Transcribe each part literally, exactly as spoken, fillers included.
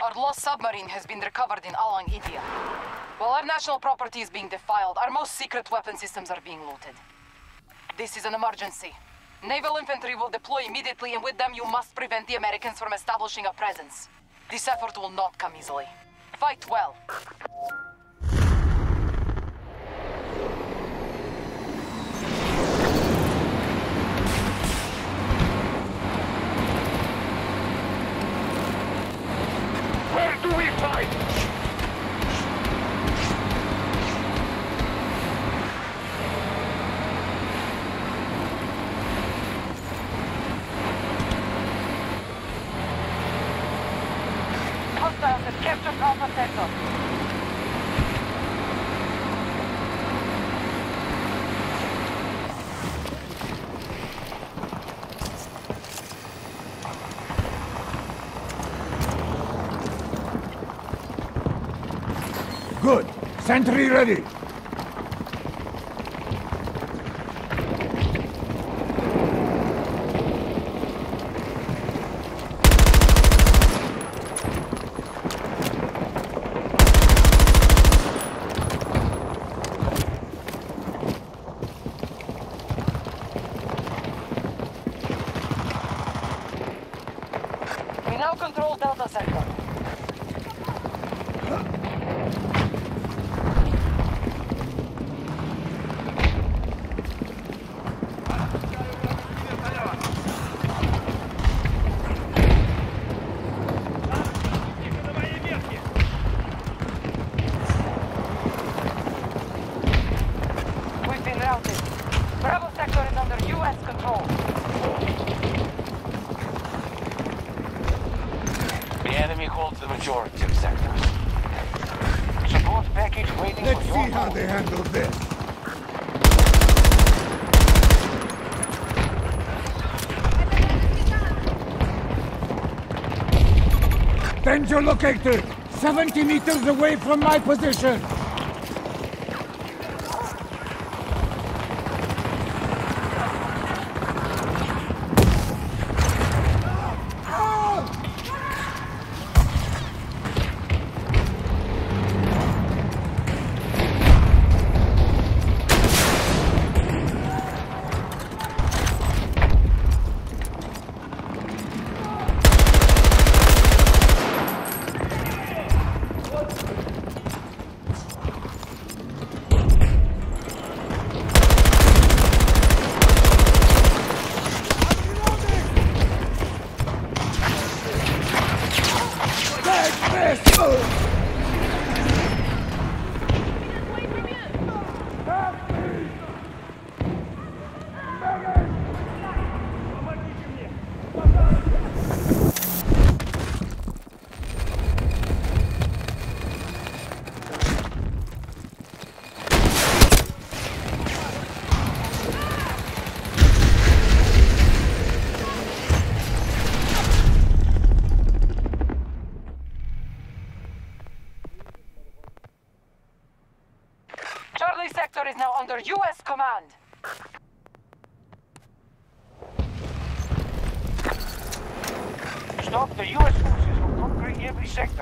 our lost submarine has been recovered in Alang, India. While our national property is being defiled, our most secret weapon systems are being looted. This is an emergency. Naval infantry will deploy immediately, and with them you must prevent the Americans from establishing a presence. This effort will not come easily. Fight well. Where do we fight? Hostiles have captured Alpha Sector. Good. Sentry ready. We now control Delta Sector. We've been routed. Bravo Sector is under U S control. The enemy holds the majority of sectors. Support package waiting Let's for your see how call. they handle this. Danger located! seventy meters away from my position! Charlie Sector is now under U S command. Stop the U S forces from conquering every sector.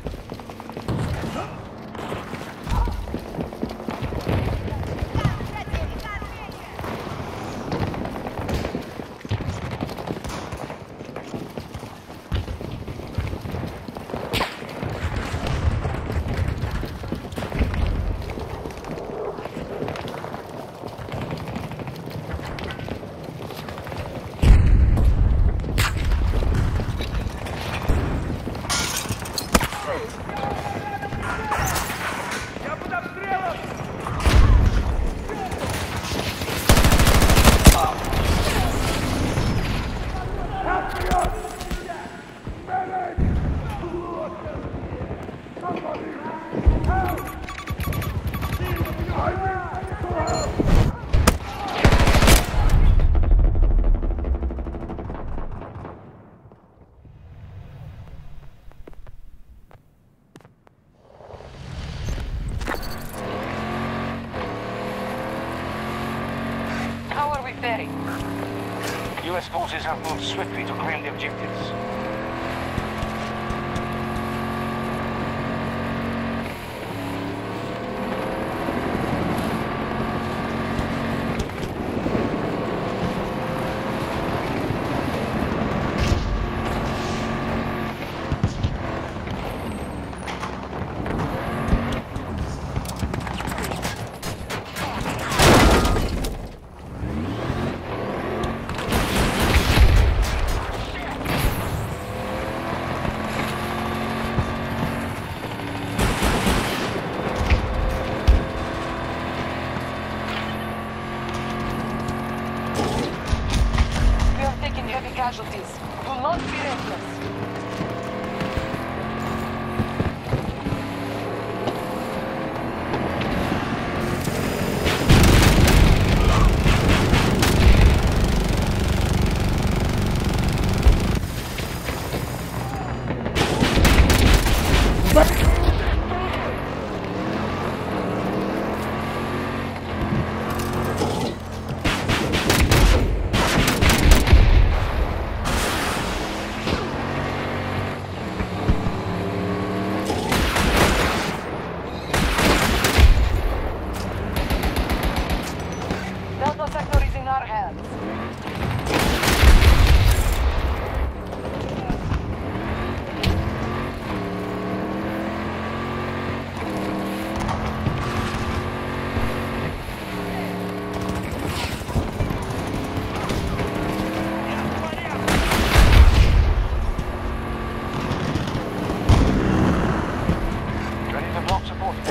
Ferry. U S forces have moved swiftly to claim the objectives.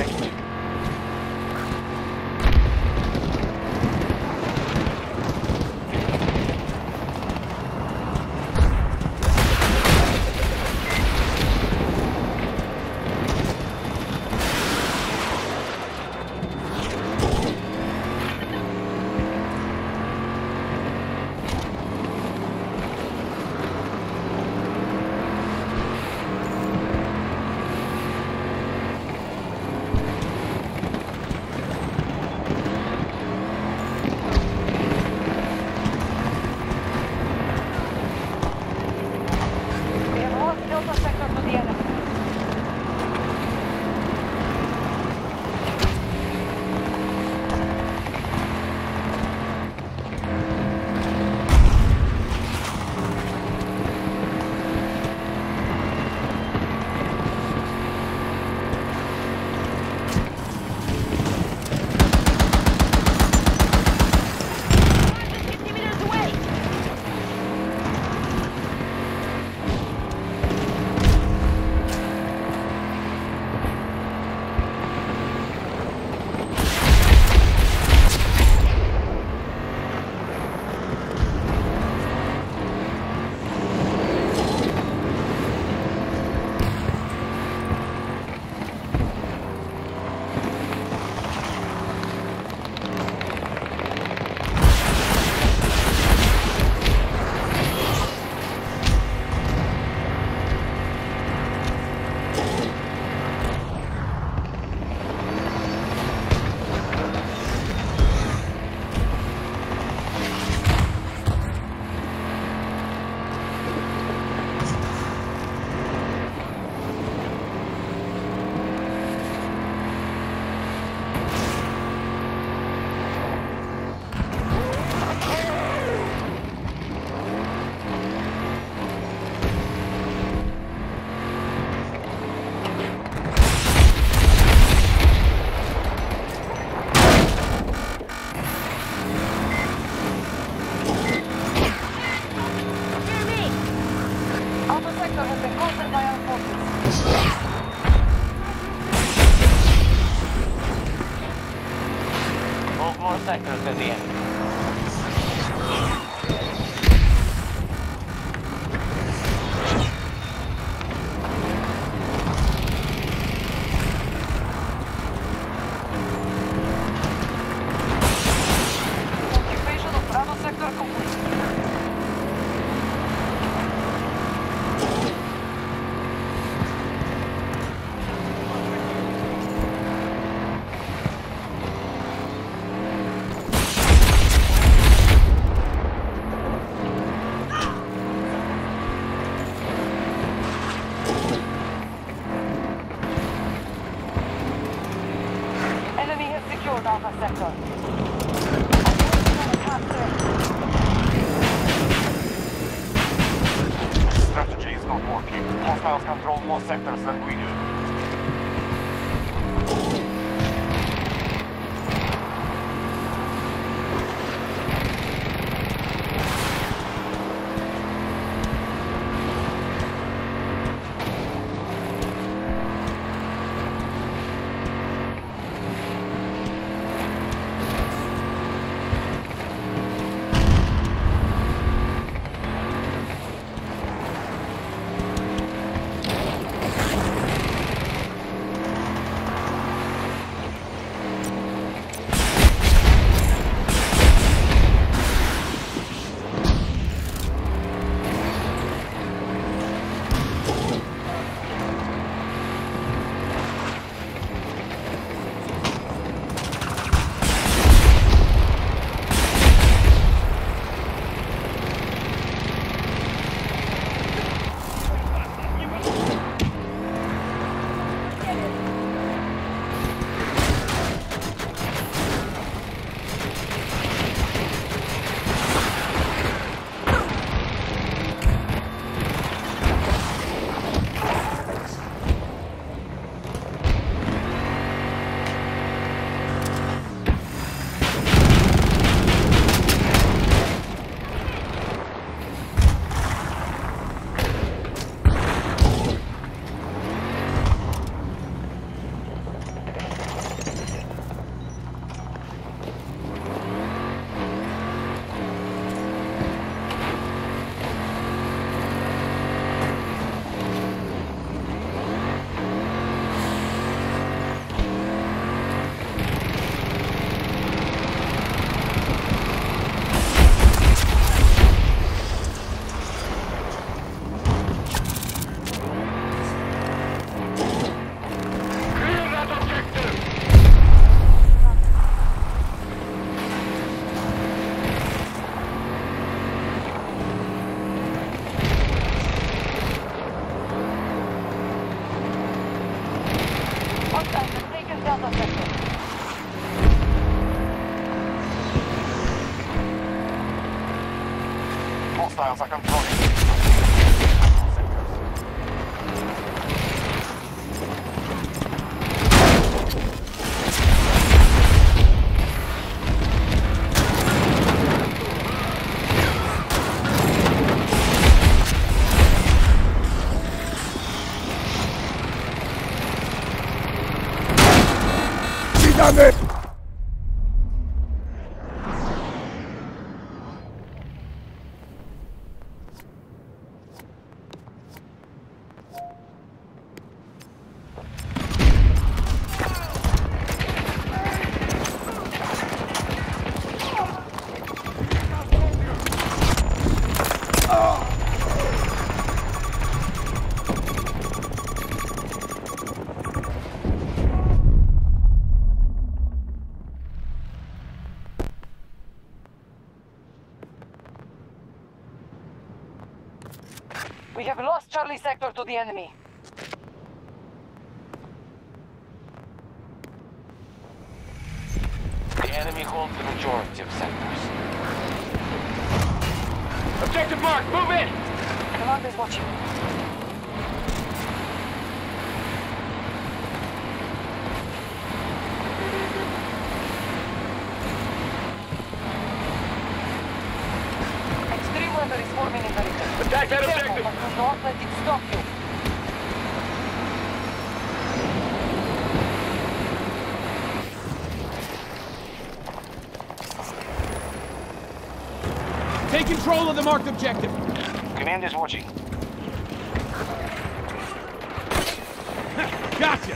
package. More sectors at the end. Occupation of Bravo sector complete. Enemy has secured Alpha sector. Strategy is not working. Hostiles control more sectors than we do. Delta sector. Hostiles are controlling. Damn it! We have lost Charlie sector to the enemy. The enemy holds the majority of sectors. Objective mark, move in! Command is watching. Extreme weather is forming in the region. Attack that Be careful, objective! but do not let it stop you. Take control of the marked objective. Command is watching. Gotcha!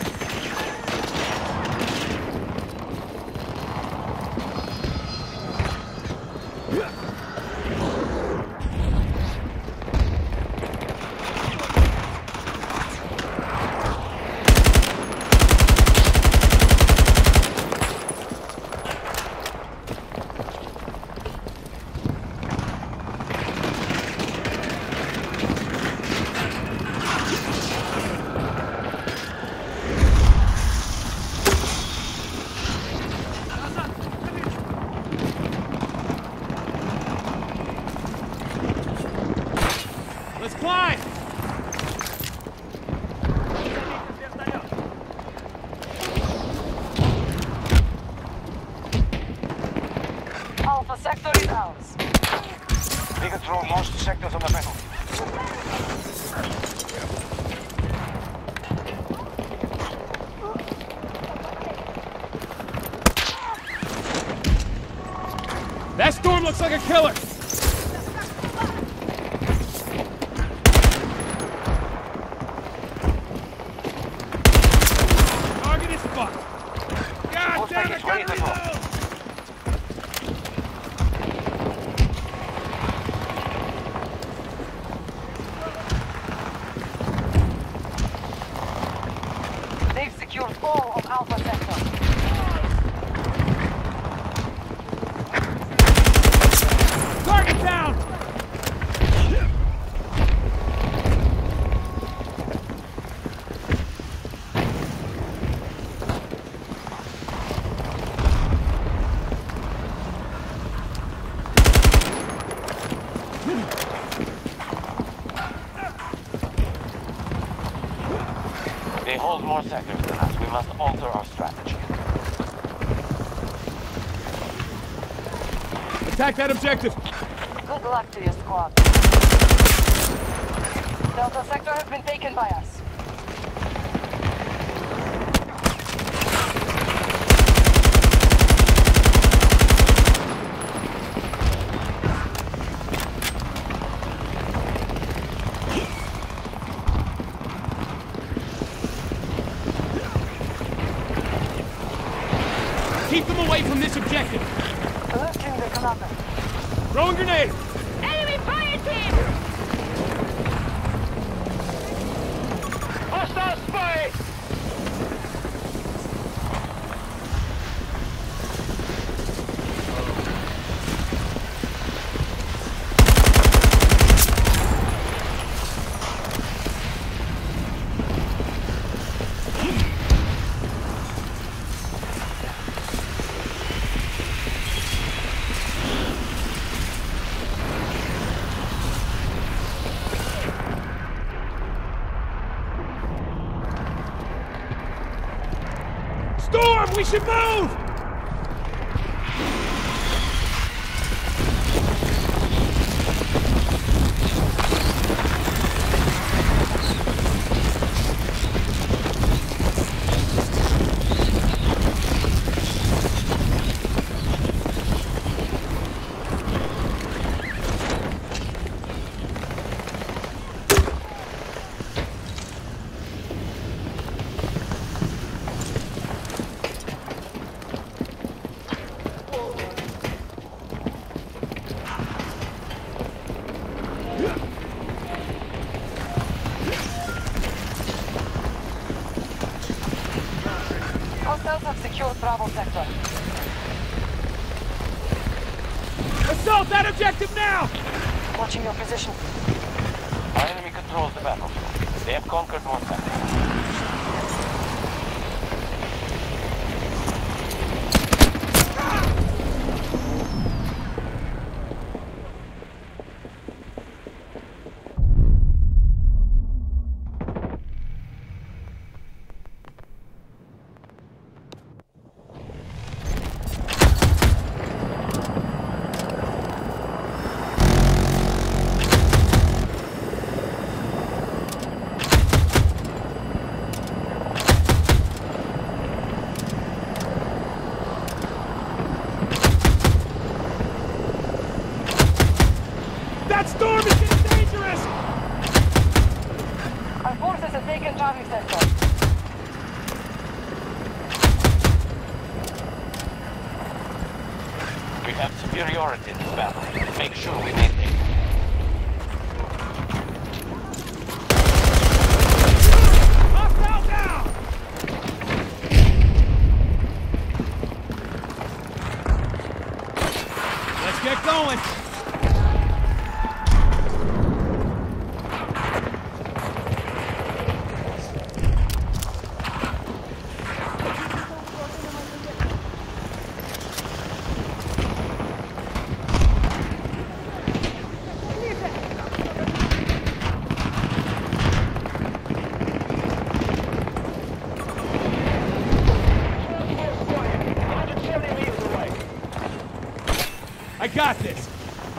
Let's climb! Alpha sector is ours. We control most sectors on the battle. That storm looks like a killer! Target is fucked! God Wolfpack damn it, is ready gotta to go. reload! They've secured all of Alpha sector. Target down! They hold more sectors than us. We must alter our strategy. Attack that objective! Good luck to your squad. Delta sector has been taken by us. Keep them away from this objective! Lifting the commander. Throwing grenade! Enemy fire team! Hostile spy! storm! We should move! Hostiles have secured Bravo sector. Assault that objective now! Watching your position. Our enemy controls the battlefield. They have conquered North Africa. That storm is getting dangerous! Our forces have taken Charlie sector. We have superiority in this battle. Make sure we maintain it. Hostile down! Let's get going! I got this!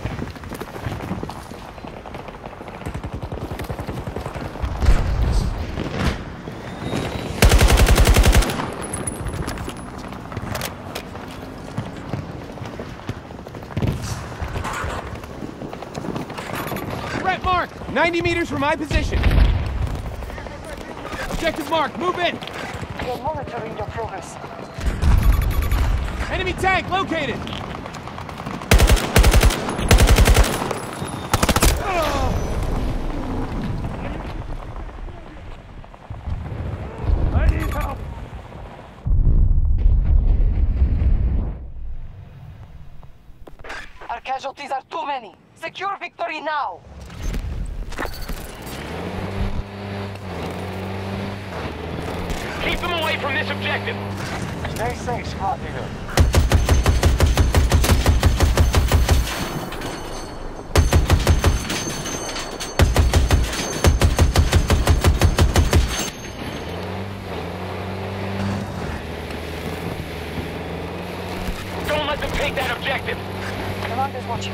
Threat mark! ninety meters from my position! Objective mark, move in! We're monitoring your progress. Enemy tank located! I need help! Our casualties are too many. Secure victory now! Keep them away from this objective. Stay safe, squad leader. Don't let them take that objective. Commander's watching.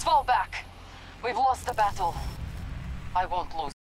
Fall back. We've lost the battle. I won't lose.